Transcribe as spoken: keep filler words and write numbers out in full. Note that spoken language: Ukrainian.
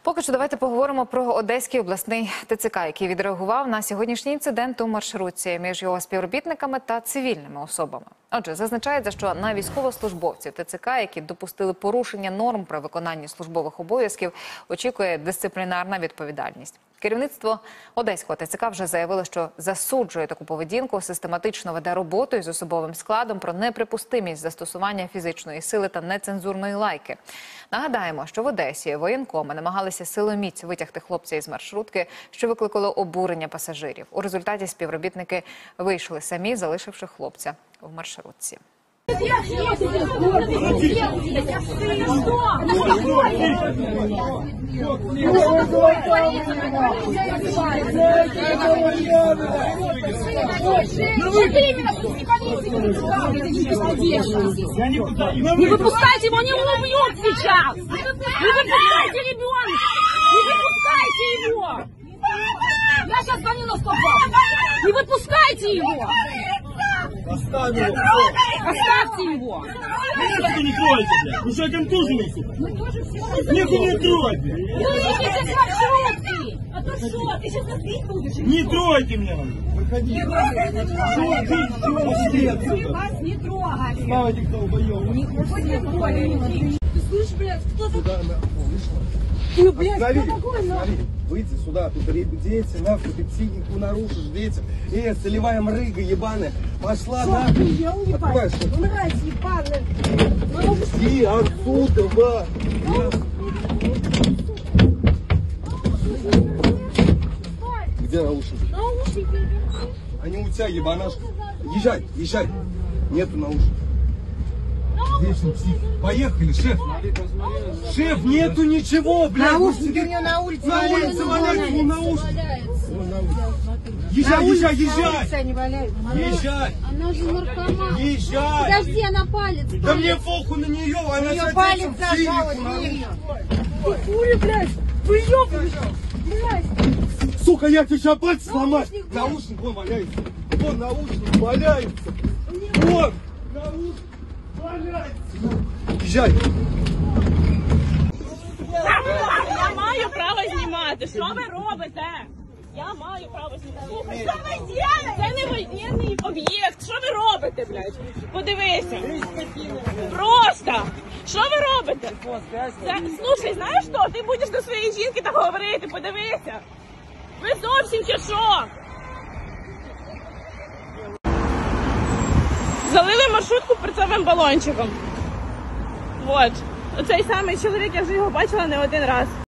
Поки що давайте поговоримо про Одеський обласний ТЦК, який відреагував на сьогоднішній інцидент у маршрутці між його співробітниками та цивільними особами. Отже, зазначається, що на військовослужбовців ТЦК, які допустили порушення норм при виконанні службових обов'язків, очікує дисциплінарна відповідальність. Керівництво Одеського ТЦК вже заявило, що засуджує таку поведінку, систематично веде роботу із особовим складом про неприпустимість застосування фізичної сили та нецензурної лайки. Нагадаємо, що в Одесі воєнкоми намагалися силоміць витягти хлопця із маршрутки, що викликало обурення пасажирів. У результаті співробітники вийшли самі, залишивши хлопця в маршрутці. Не выпускайте его, не убьют сейчас! Не выпускайте ребенка! Не выпускайте его! Я сейчас звоню на сто два! Не выпускайте его! Оставь его! Оставьте его! Просто не тройте, блядь! Вы что, контуженный, сука? Нихуя не тройте! Выйдите с маршрутки! А то что, ты сейчас отбить будешь? Не тройте меня! Выходи! Мы вас не трогали! Слава этих долбоёбов! Не трогали! Ты слышишь, блядь, кто тут? Ты, блядь, останови, останови. Выйди сюда, тут дети, нахуй, ты психику нарушишь, дети. Эй, солевая мрыга ебаная, пошла нахуй. Я Открывай, что? Мразь ебаная! Иди отсюда, ва! Где наушники? Наушники! Они у тебя, ебанашка. Езжай, езжай. Нету наушников. Вечный псих. Поехали, шеф. Шеф, нету ничего, блядь. Наушники у него на улице На улице валяются, вон наушники. Езжай, езжай, езжай. не валяются. Езжай, Она же наркоман. езжай. Подожди, она палец. Да мне похуй на нее, она Ее сейчас палец этим зажала, психику нарушит. Хули, блядь! Вы ёбаете! Блядь! Сука, я тебе сейчас пальцы сломаю. Наушник вон валяется. Вон наушник валяется. Вон наушник валяется. Езжай. Я маю право знімати. Що ви робите? Я маю право знімати. Слухай, що ви робите? Це не воєнний об'єкт. Що ви робите, блядь? Подивися. Просто. Що ви робите? Це, слушай, знаєш що? Ти будеш до своєї жінки так говорити. Подивися. Ви зовсім чи що? Залили маршрутку перцовим балончиком. Вот. Оцей самий чоловік, я вже його бачила не один раз.